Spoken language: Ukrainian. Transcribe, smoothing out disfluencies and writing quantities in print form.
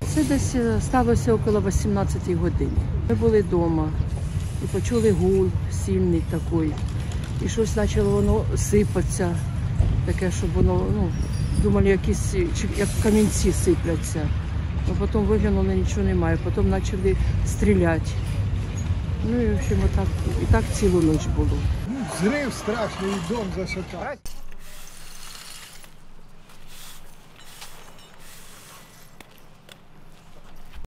Це десь сталося около 18 години. Ми були вдома і почули гул сильний такий. І щось почало воно сипатися, таке, щоб воно, думали, якісь, як камінці сипляться. А потім виглянули, нічого немає, потім почали стріляти. Ну і в общем, і так цілу ніч було. Взрыв страшный, и дом зашатал.